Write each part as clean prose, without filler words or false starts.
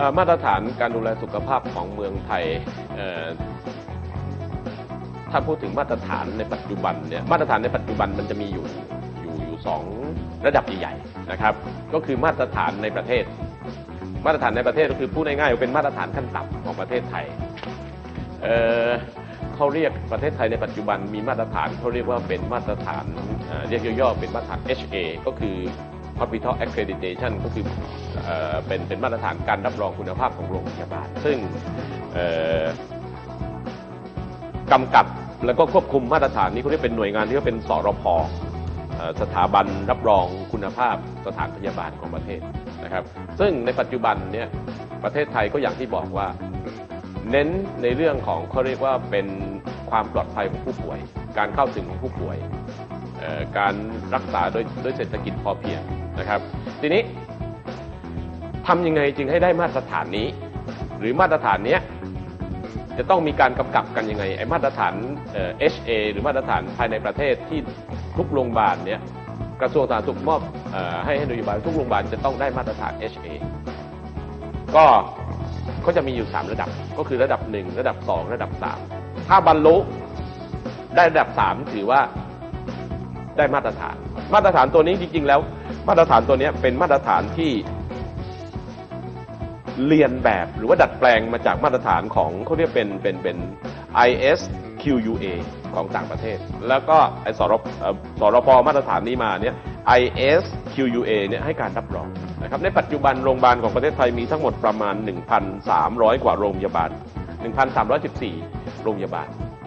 มาตรฐานการดูแลสุขภาพของเมืองไทยถ้าพูดถึงมาตรฐานในปัจจุบันเนี่ยมาตรฐานในปัจจุบันมันจะมีอยู่สองระดับใหญ่ๆนะครับก็คือมาตรฐานในประเทศมาตรฐานในประเทศก็คือพูดง่ายๆว่าเป็นมาตรฐานขั้นต่ำของประเทศไทยเขาเรียกประเทศไทยในปัจจุบันมีมาตรฐานเขาเรียกว่าเป็นมาตรฐานเรียกย่อๆเป็นมาตรฐาน HA ก็คือ Hospital Accreditation ก็คือเป็นมาตรฐานการรับรองคุณภาพของโรงพยาบาลซึ่งกำกับแล้วก็ควบคุมมาตรฐานนี้เขาเรียกเป็นหน่วยงานที่เป็นสรพ.สถาบันรับรองคุณภาพสถานพยาบาลของประเทศนะครับซึ่งในปัจจุบันเนี่ยประเทศไทยก็อย่างที่บอกว่าเน้นในเรื่องของเขาเรียกว่าเป็นความปลอดภัยของผู้ป่วยการเข้าถึงของผู้ป่วยการรักษาโดยเศรษฐกิจพอเพียงนะครับทีนี้ทำยังไงจึงให้ได้มาตรฐานนี้หรือมาตรฐานนี้จะต้องมีการกำกับกันยังไงไอ้มาตรฐาน HA หรือมาตรฐานภายในประเทศที่ทุกโรงพยาบาลเนี่ยกระทรวงสาธารณสุขมอบให้นโยบายทุกโรงพยาบาลจะต้องได้มาตรฐาน HA ก็เขาจะมีอยู่3ระดับก็คือระดับ1ระดับ2ระดับ3ถ้าบรรลุได้ระดับ3ถือว่าได้มาตรฐานมาตรฐานตัวนี้จริงๆแล้วมาตรฐานตัวนี้เป็นมาตรฐานที่เรียนแบบหรือว่าดัดแปลงมาจากมาตรฐานของเขาเรียกเป็น ISQUA ของต่างประเทศแล้วก็ไอ้สรพ.มาตรฐานนี้มาเนี่ย ISQUA เนี่ยให้การรับรองนะครับในปัจจุบันโรงพยาบาลของประเทศไทยมีทั้งหมดประมาณ 1,300 กว่าโรงพยาบาล 1,314 โรงพยาบาล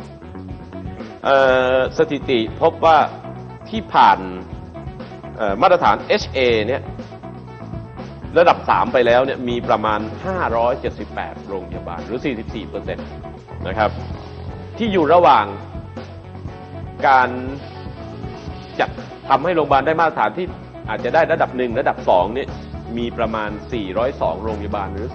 สถิติพบว่าที่ผ่านมาตรฐาน HA เนี่ยระดับ3ไปแล้วเนี่ยมีประมาณ578โรงพยาบาลหรือ 44% นะครับที่อยู่ระหว่างการจัดทำให้โรงพยาบาลได้มาตรฐานที่อาจจะได้ระดับ1ระดับ2เนี่ยมีประมาณ402โรงพยาบาลหรือ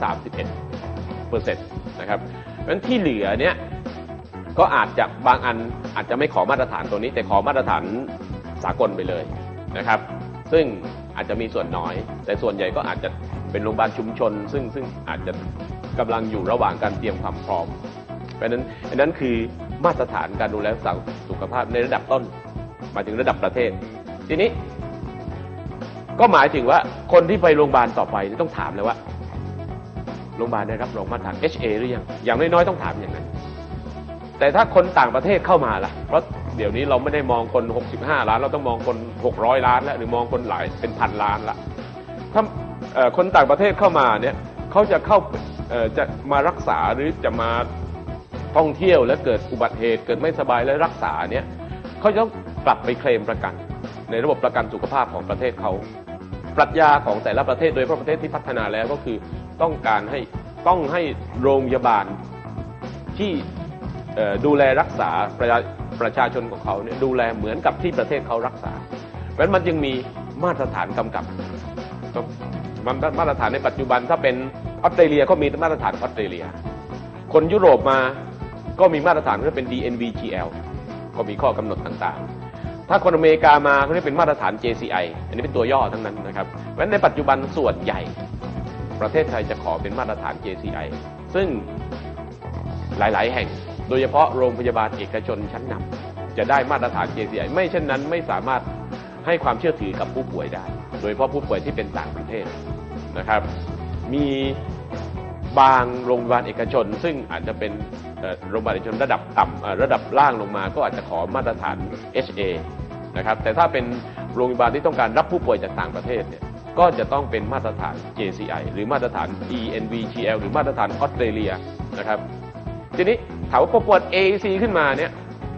31% นะครับเพราะฉะนั้นที่เหลือเนี่ยก็อาจจะบางอันอาจจะไม่ขอมาตรฐานตัวนี้แต่ขอมาตรฐานสากลไปเลยนะครับซึ่งอาจจะมีส่วนน้อยแต่ส่วนใหญ่ก็อาจจะเป็นโรงพยาบาลชุมชนซึ่งอาจจะกำลังอยู่ระหว่างการเตรียมความพร้อมเพราะฉะนั้นคือมาตรฐานการดูแลสุขภาพในระดับต้นมาถึงระดับประเทศทีนี้ก็หมายถึงว่าคนที่ไปโรงพยาบาลต่อไปต้องถามเลยว่าโรงพยาบาลได้รับรองมาตรฐาน HA หรือยังอย่างน้อยๆต้องถามอย่างนั้นแต่ถ้าคนต่างประเทศเข้ามาล่ะเพราะเดี๋ยวนี้เราไม่ได้มองคน65ล้านเราต้องมองคน600ล้านแล้วหรือมองคนหลายเป็นพันล้านละถ้าคนต่างประเทศเข้ามาเนี่ยเขาจะมารักษาหรือจะมาท่องเที่ยวแล้วเกิดอุบัติเหตุเกิดไม่สบายแล้วรักษาเนี่ยเขาจะต้องกลับไปเคลมประกันในระบบประกันสุขภาพของประเทศเขาปรัชญาของแต่ละประเทศโดยเฉพาะประเทศที่พัฒนาแล้วก็คือต้องให้โรงพยาบาลที่ดูแลรักษาประชาชนของเขาเนี่ยดูแลเหมือนกับที่ประเทศเขารักษาเพราะฉะนั้นมันจึงมีมาตรฐานกำกับมาตรฐานในปัจจุบันถ้าเป็นออสเตรเลียก็มีมาตรฐานออสเตรเลียคนยุโรปมาก็มีมาตรฐานที่เป็น DNVGL ก็มีข้อกำหนดต่างๆถ้าคนอเมริกามาเขาเรียกเป็นมาตรฐาน JCI อันนี้เป็นตัวย่อทั้งนั้นนะครับเพราะฉะนั้นในปัจจุบันส่วนใหญ่ประเทศไทยจะขอเป็นมาตรฐาน JCI ซึ่งหลายๆแห่งโดยเฉพาะโรงพยาบาลเอกชนชั้นนำจะได้มาตรฐาน JCI ไม่เช่นนั้นไม่สามารถให้ความเชื่อถือกับผู้ป่วยได้โดยเฉพาะผู้ป่วยที่เป็นต่างประเทศนะครับมีบางโรงพยาบาลเอกชนซึ่งอาจจะเป็นโรงพยาบาลเอกชนระดับต่ำระดับล่างลงมาก็อาจจะขอมาตรฐาน HA นะครับแต่ถ้าเป็นโรงพยาบาลที่ต้องการรับผู้ป่วยจากต่างประเทศเนี่ยก็จะต้องเป็นมาตรฐาน JCI หรือมาตรฐาน DNVGL หรือมาตรฐานออสเตรเลียนะครับทีนี้ถามว่าประกวด AAC ขึ้นมาเนี่ย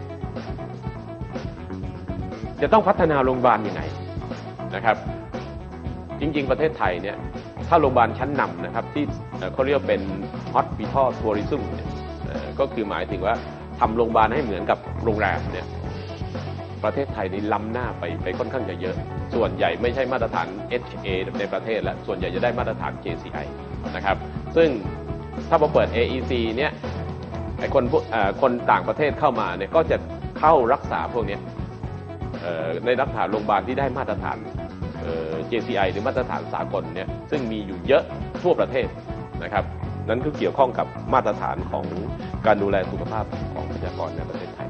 จะต้องพัฒนาโรงพยาบาลยังไงนะครับจริงๆประเทศไทยเนี่ยถ้าโรงพยาบาลชั้นนำนะครับที่เขาเรียกเป็น Hospital Tourism เนี่ยก็คือหมายถึงว่าทำโรงพยาบาลให้เหมือนกับโรงแรมเนี่ยประเทศไทยนี่ล้ำหน้าไปค่อนข้างจะเยอะส่วนใหญ่ไม่ใช่มาตรฐาน HA ในประเทศแล้วส่วนใหญ่จะได้มาตรฐาน JCI นะครับซึ่งถ้าพอเปิด AEC เนี่ยคนต่างประเทศเข้ามาเนี่ยก็จะเข้ารักษาพวกนี้ในรักษาโรงพยาบาลที่ได้มาตรฐานJCI หรือมาตรฐานสากลเนี่ยซึ่งมีอยู่เยอะทั่วประเทศนะครับนั้นก็เกี่ยวข้องกับมาตรฐานของการดูแลสุขภาพของประชากรในประเทศไทย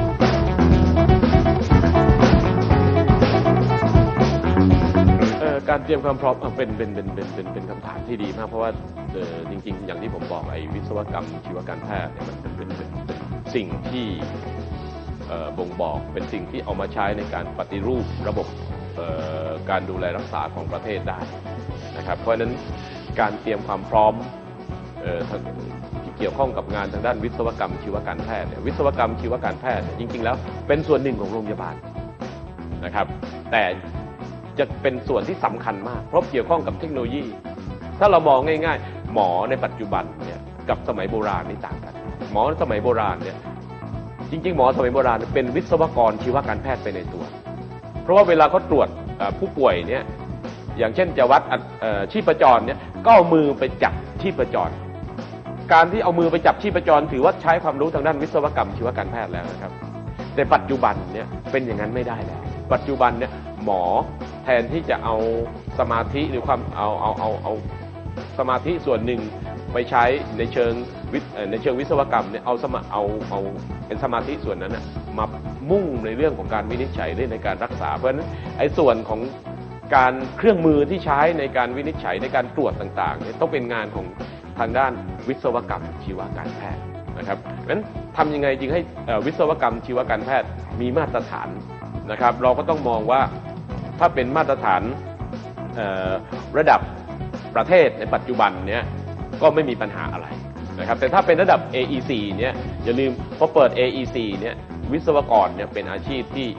การเตรียมความพร้อมเป็นคำถามที่ดีมากเพราะว่าจริงๆอย่างที่ผมบอกไอ้วิศวกรรมชีวการแพทย์เนี่ยมันเป็นสิ่งที่บ่งบอกเป็นสิ่งที่เอามาใช้ในการปฏิรูประบบการดูแลรักษาของประเทศได้นะครับเพราะฉะนั้นการเตรียมความพร้อมที่เกี่ยวข้องกับงานทางด้านวิศวกรรมชีวการแพทย์วิศวกรรมชีวการแพทย์จริงๆแล้วเป็นส่วนหนึ่งของโรงพยาบาลนะครับแต่จะเป็นส่วนที่สำคัญมากเพราะเกี่ยวข้องกับเทคโนโลยีถ้าเรามองง่ายๆหมอในปัจจุบันเนี่ยกับสมัยโบราณนี่ต่างกันหมอสมัยโบราณเนี่ยจริงๆหมอสมัยโบราณเป็นวิศวกรชีวการแพทย์ไปในตัวเพราะว่าเวลาเขาตรวจผู้ป่วยเนี่ยอย่างเช่นจะวัดชีพจรเนี่ยก็เอามือไปจับชีพจรการที่เอามือไปจับชีพจรถือว่าใช้ความรู้ทางด้านวิศวกรรมชีวการแพทย์แล้วนะครับแต่ปัจจุบันเนี่ยเป็นอย่างนั้นไม่ได้แล้วปัจจุบันเนี่ยหมอแทนที่จะเอาสมาธิหรือความเอาสมาธิส่วนหนึ่งไปใช้ในเชิงวิศวกรรมเนี่ยเอาเป็นสมาธิส่วนนั้นนะมามุ่งในเรื่องของการวินิจฉัยในการรักษาเพราะฉะนั้นไอ้ส่วนของการเครื่องมือที่ใช้ในการวินิจฉัยในการตรวจต่างๆเนี่ยต้องเป็นงานของทางด้านวิศวกรรมชีวการแพทย์นะครับงั้นทำยังไงจึงให้วิศวกรรมชีวการแพทย์มีมาตรฐานนะครับเราก็ต้องมองว่าถ้าเป็นมาตรฐานระดับประเทศในปัจจุบันเนี้ยก็ไม่มีปัญหาอะไรนะครับแต่ถ้าเป็นระดับ AEC เนี่ยอย่าลืมพอเปิด AEC เนี่ยวิศวกรเนี่ยเป็นอาชีพที่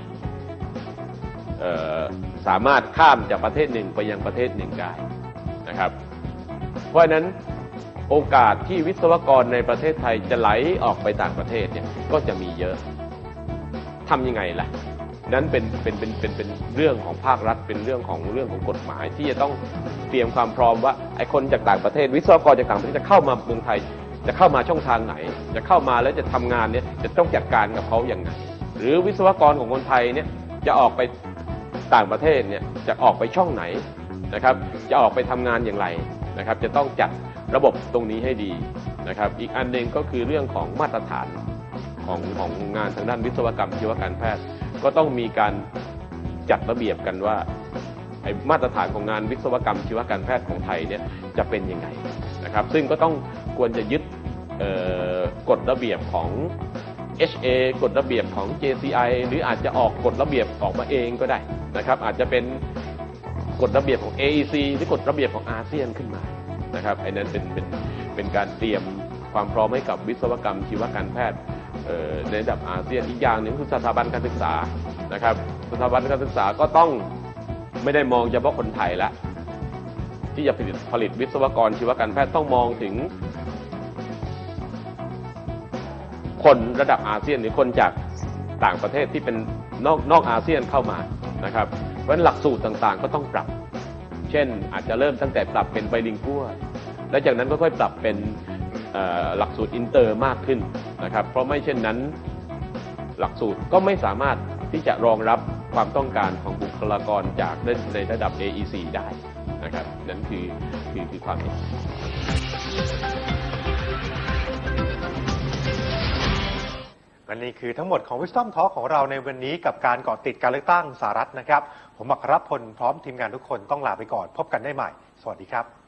สามารถข้ามจากประเทศหนึ่งไปยังประเทศหนึ่งได้นะครับเพราะฉะนั้นโอกาสที่วิศวกรในประเทศไทยจะไหลออกไปต่างประเทศเนี่ยก็จะมีเยอะทำยังไงล่ะนั้นเป็นเรื่องของภาครัฐเป็นเรื่องของกฎหมายที่จะต้องเตรียมความพร้อมว่าไอ้คนจากต่างประเทศวิศวกรจากต่างประเทศจะเข้ามาเมืองไทยจะเข้ามาช่องทางไหนจะเข้ามาแล้วจะทำงานเนี่ยจะต้องจัดการกับเขาอย่างไรหรือวิศวกรของคนไทยเนี่ยจะออกไปต่างประเทศเนี่ยจะออกไปช่องไหนนะครับจะออกไปทำงานอย่างไรนะครับจะต้องจัดระบบตรงนี้ให้ดีนะครับอีกอันหนึ่งก็คือเรื่องของมาตรฐานของงานทางด้านวิศวกรรมชีวการแพทย์ก็ต้องมีการจัดระเบียบกันว่ามาตรฐานของงานวิศวกรรมชีวการแพทย์ของไทยเนี่ยจะเป็นยังไงนะครับซึ่งก็ต้องควรจะยึดกฎระเบียบของ HA กฎระเบียบของ JCI หรืออาจจะออกกฎระเบียบออกมาเองก็ได้นะครับอาจจะเป็นกฎระเบียบของ AEC หรือกฎระเบียบของอาเซียนขึ้นมานะครับไอ้นั้นเป็นการเตรียมความพร้อมให้กับวิศวกรรมชีวการแพทย์ในระดับอาเซียนอีกอย่างหนึ่งคือสถาบันการศึกษานะครับสถาบันการศึกษาก็ต้องไม่ได้มองเฉพาะคนไทยละที่จะผลิตวิศวกรชีวการแพทย์ต้องมองถึงคนระดับอาเซียนหรือคนจากต่างประเทศที่เป็นนอกอาเซียนเข้ามานะครับเพราะฉะนั้นหลักสูตรต่างๆก็ต้องปรับเช่นอาจจะเริ่มตั้งแต่ปรับเป็นไบลิงกัวและจากนั้นก็ค่อยปรับเป็นหลักสูตรอินเตอร์มากขึ้นนะครับเพราะไม่เช่นนั้นหลักสูตรก็ไม่สามารถที่จะรองรับความต้องการของบุคลากรจากในระดับ AEC ได้นะครับนั่นคือความเห็นและนี่คือทั้งหมดของ Wisdom Talk ของเราในวันนี้กับการเกาะติดการเลือกตั้งสหรัฐนะครับผมอัครพลพร้อมทีมงานทุกคนต้องลาไปก่อนพบกันได้ใหม่สวัสดีครับ